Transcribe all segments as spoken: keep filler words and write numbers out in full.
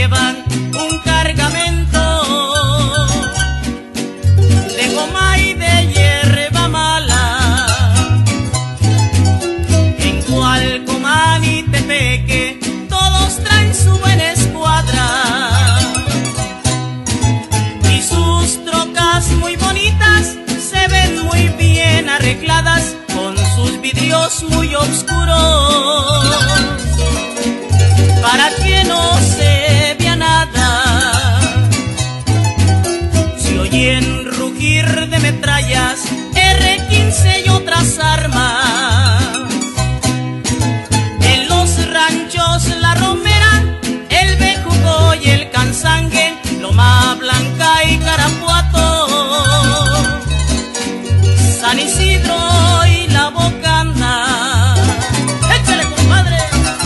llevan un cargamento de goma y de hierba mala. En Cualcomán y Tepeque todos traen su buena escuadra y sus trocas muy bonitas se ven muy bien arregladas con sus vidrios muy oscuros para que no se vea nada. Se oyen rugir de metrallas, erre quince y otras armas. En los ranchos La Romera, el Bejuco y el Cansangue, Loma Blanca y Carapuato, San Isidro y La Bocana. ¡Échale, compadre!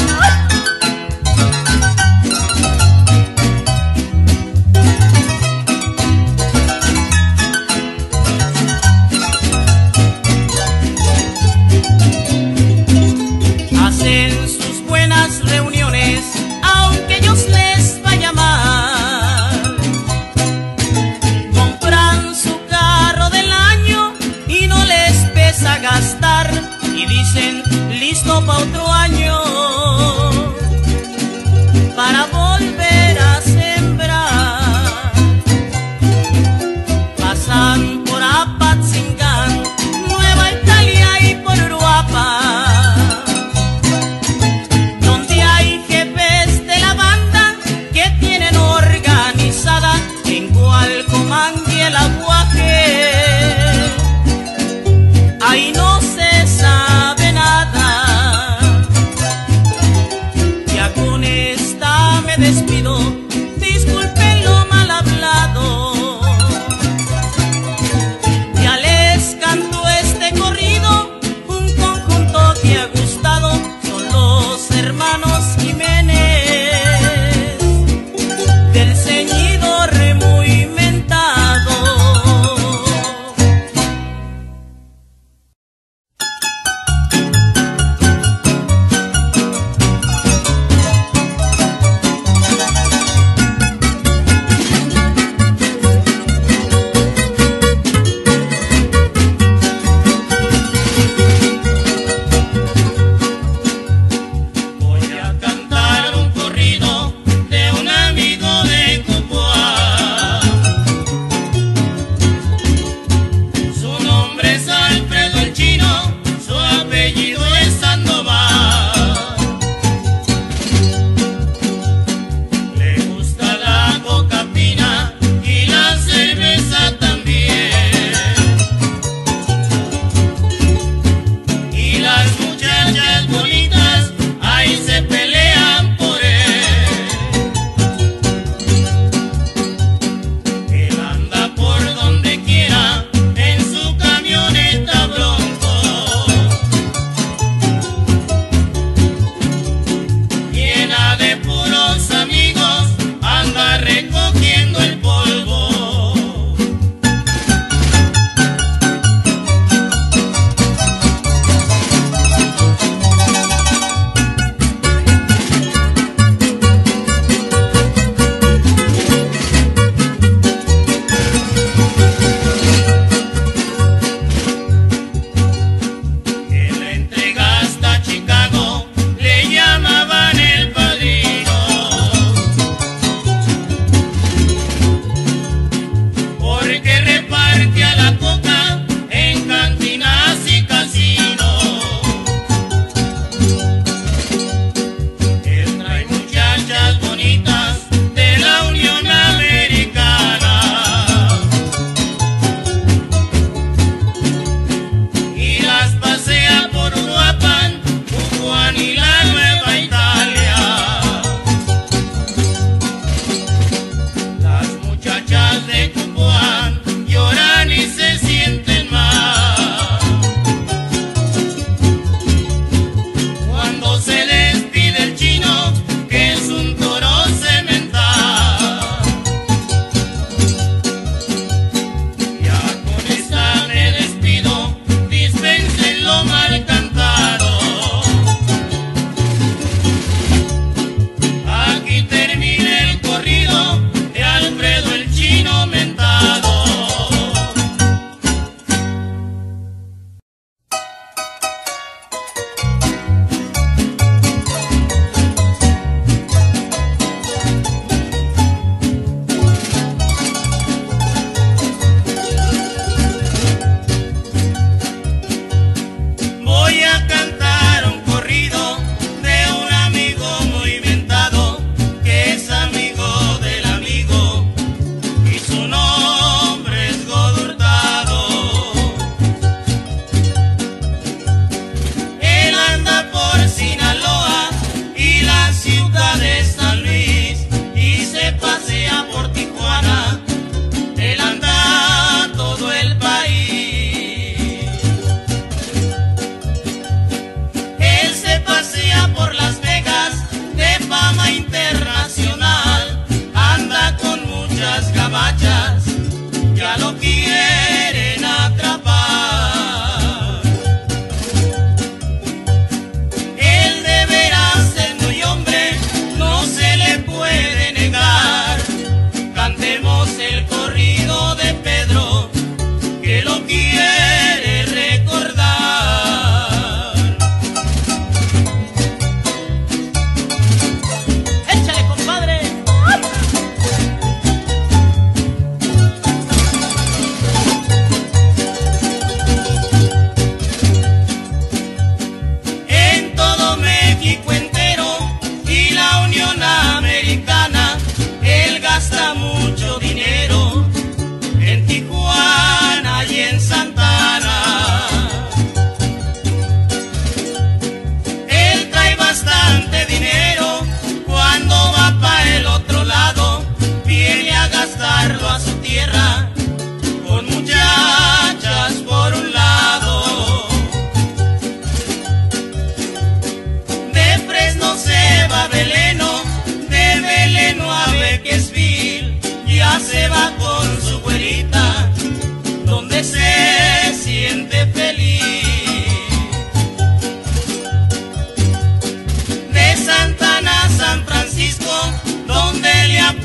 Hacen sus buenas reuniones, aunque Dios les vaya mal. Compran su carro del año y no les pesa gastar, y dicen listo pa' otro año para volver a sembrar. Pasan por Apatzingán, Nueva Italia y por Uruapan, donde hay jefes de la banda que tienen organizada en Cualcomán y el Aguaje. Ahí no se sabe nada. Ya con esta me despido, disculpen lo mal hablado. Ya les canto este corrido, un conjunto que ha gustado, son los hermanos Jiménez del ceñidor muy mentado.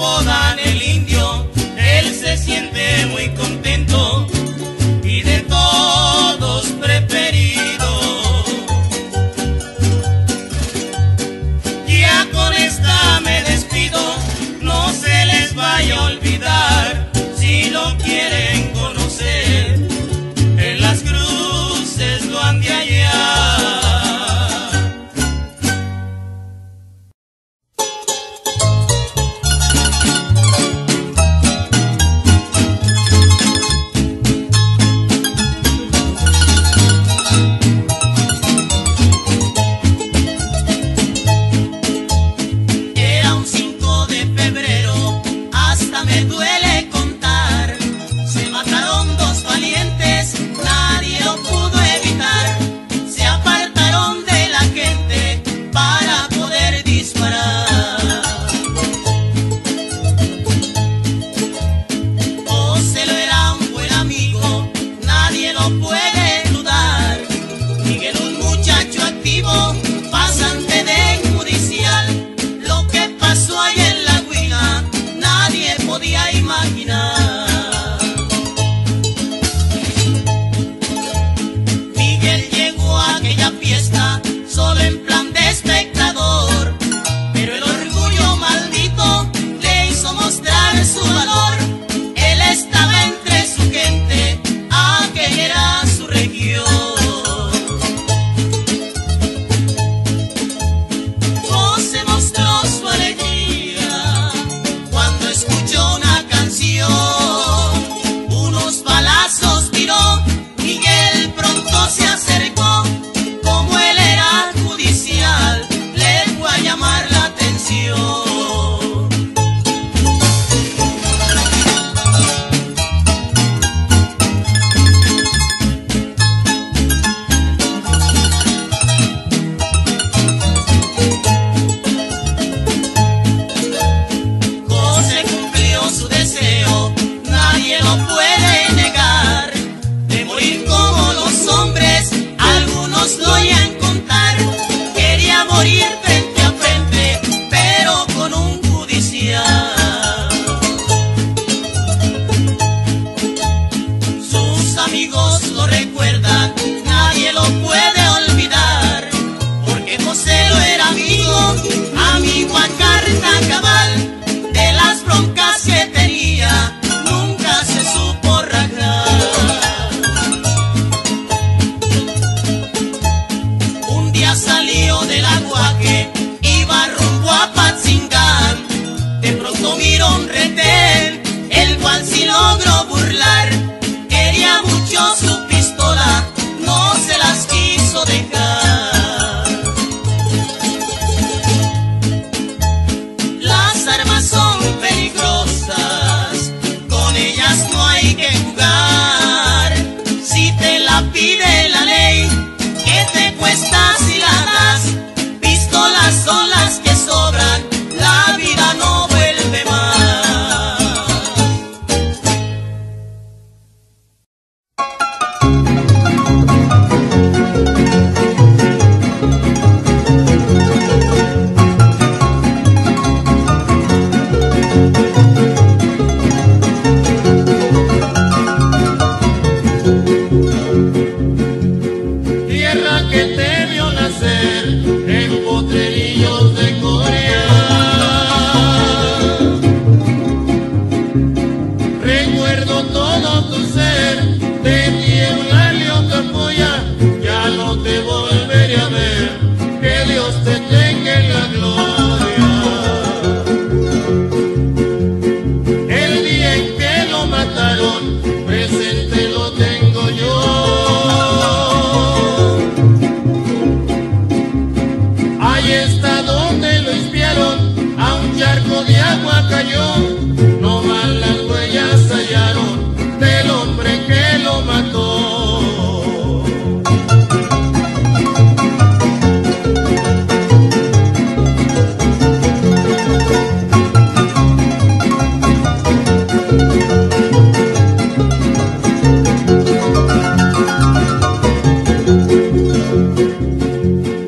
apodan el indio, él se siente muy contento y de todos preferido. Ya con esta me despido, no se les vaya a olvidar, si lo quieren conocer, en Las Cruces lo han de hallar.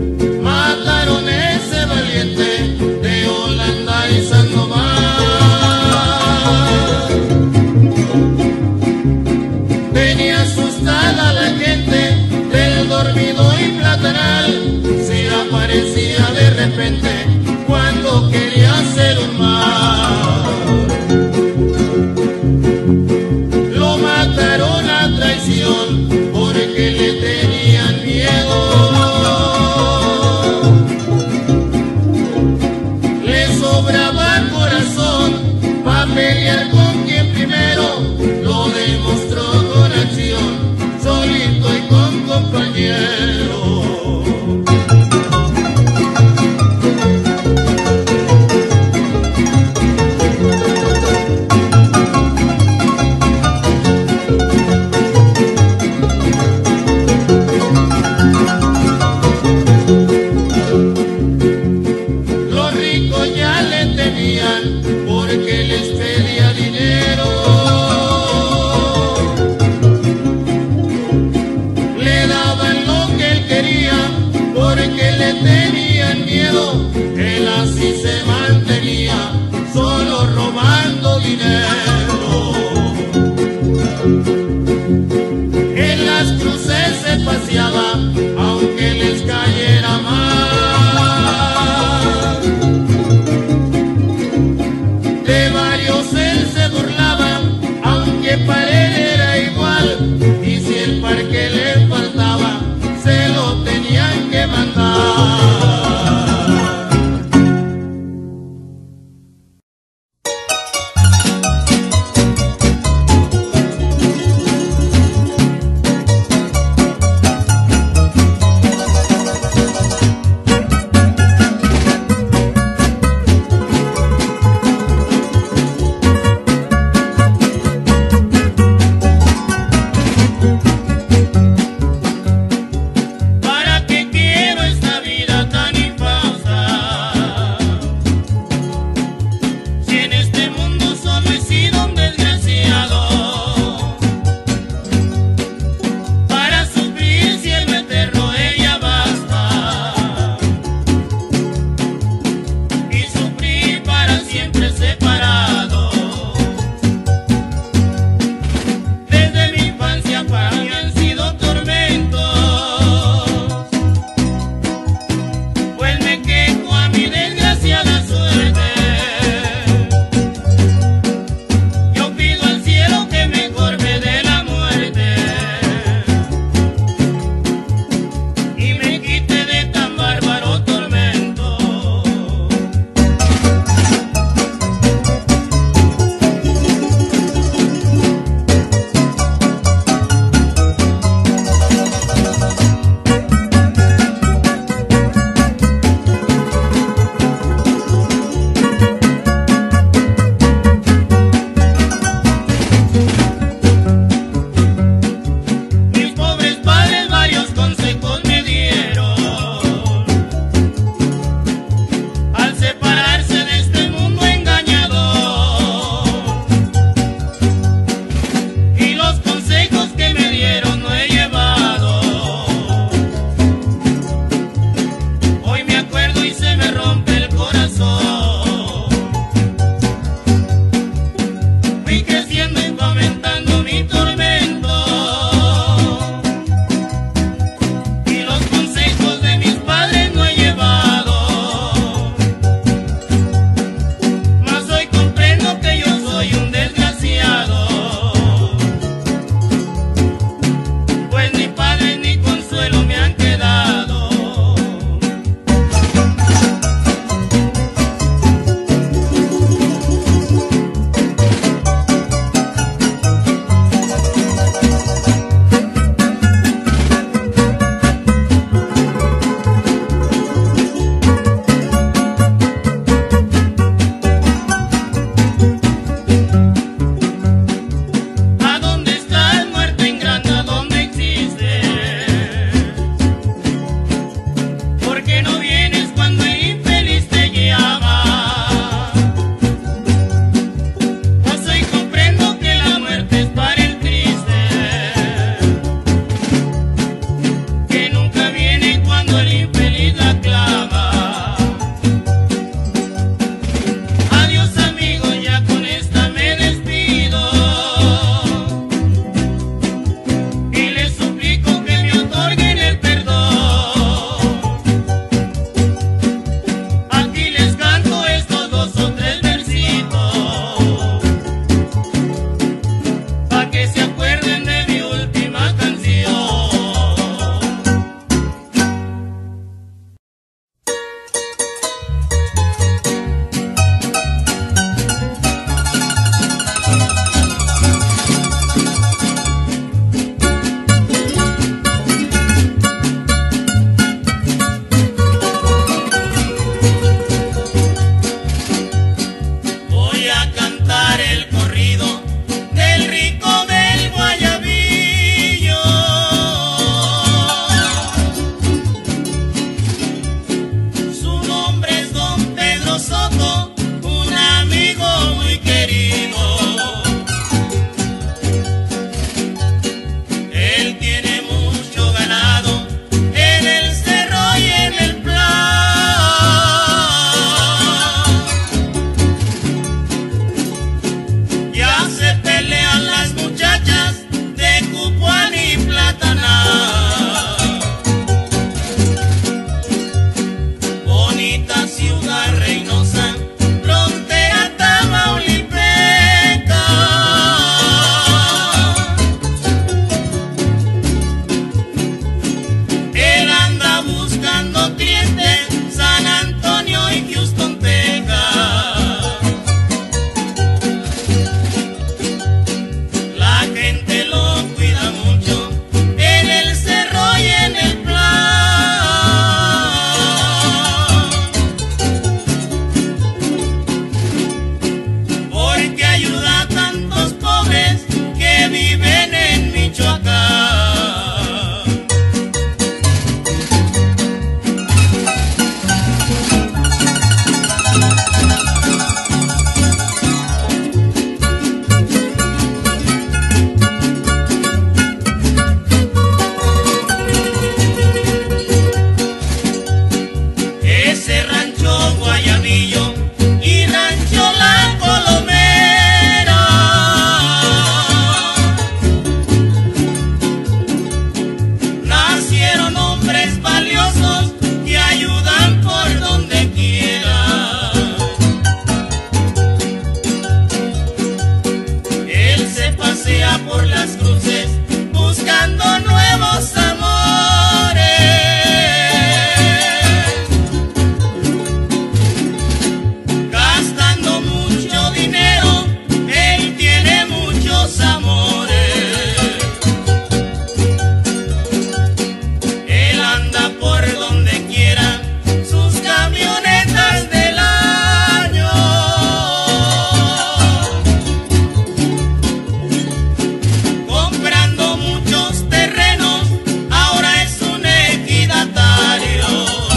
Mataron ese valiente de Holanda y Sandoval. robando dinero. En las cruces se paseaba, aunque les cayera mal. De varios él se burlaba, aunque para él era igual. Y si el parque les faltaba, se lo tenían que mandar. que ayuda a tantos pobres que viven en Michoacán. Ese rancho Guayabillo y rancho La Colomera nacieron hombres valiosos que ayudan por donde quiera. Él se pasea por las cruces buscando nuevos amores. Gastando mucho dinero, él tiene muchos amores. Él anda por donde quiera, sus camionetas del año. Comprando muchos terrenos, ahora es un ejidatario.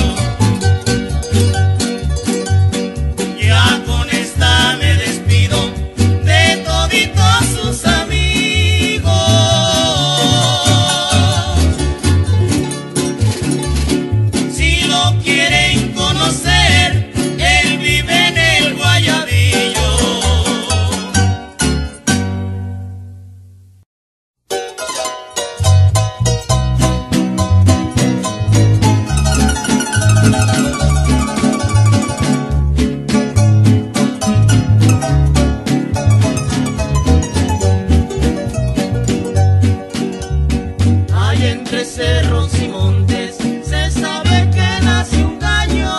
Ya con esta me despido de toditos sus amigos. Si lo quieren conocer, él vive en el Guayabillo. Hay entre cerros y montes, se sabe que nace un gallo.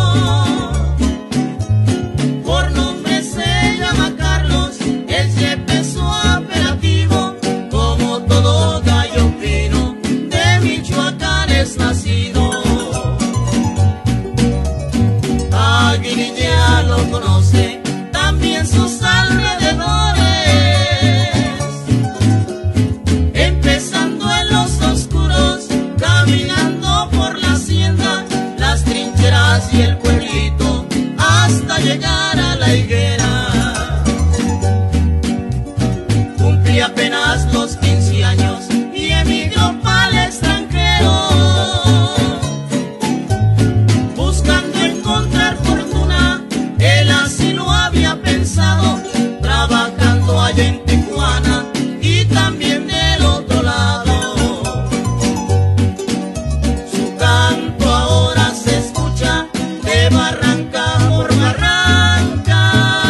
Por nombre se llama Carlos, él se empezó apelativo. Como todo gallo fino, de Michoacán es nacido. Aguililla lo conoce, también sus alrededores. Empezando en los oscuros, caminando por la hacienda, las trincheras y el pueblito, hasta llegar a la higuera. Cumplí apenas los quince años y emigró para el extranjero, buscando encontrar fortuna. Él así lo había pensado, trabajando allá en Tijuana y también del otro lado. Su canto ahora se escucha de barranca por barranca,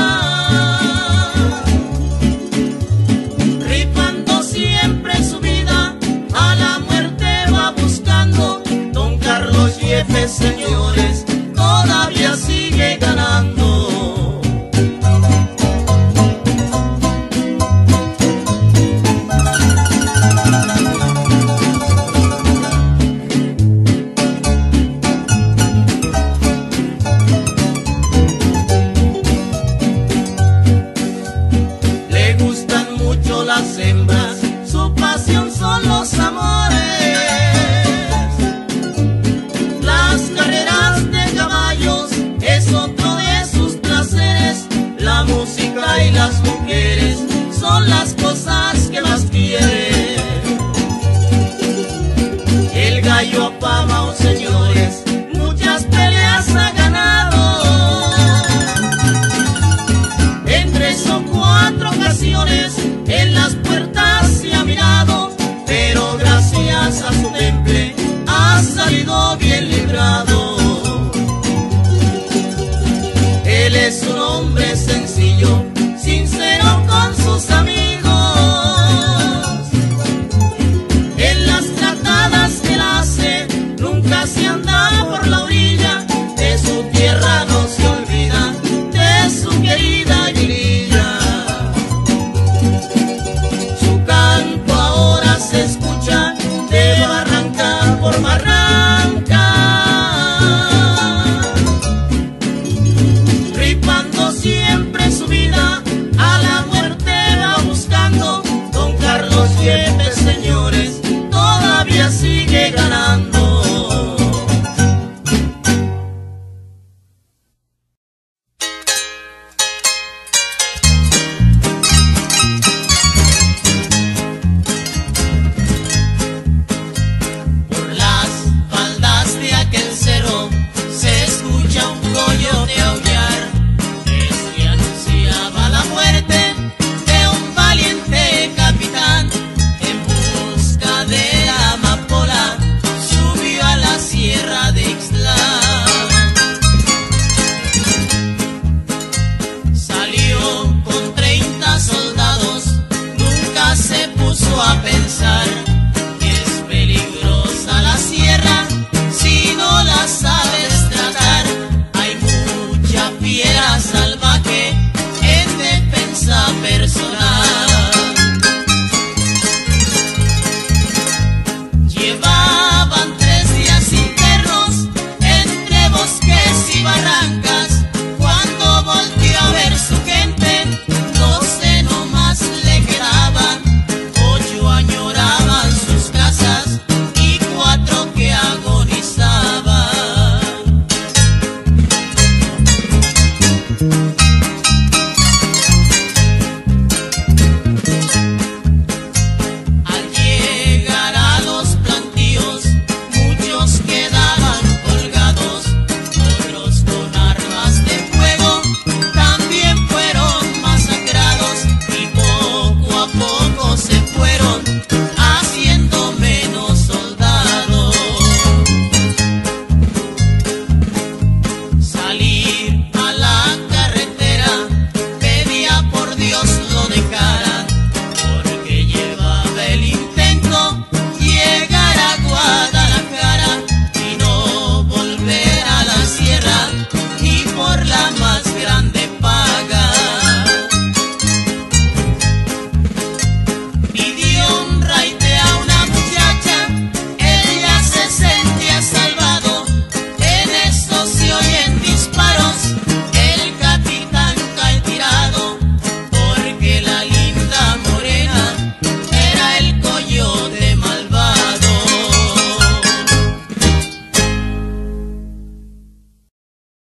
rifando siempre su vida, a la muerte va buscando. Don Carlos Yepes, señores, todavía sigue ganando. Le gustan mucho las hembras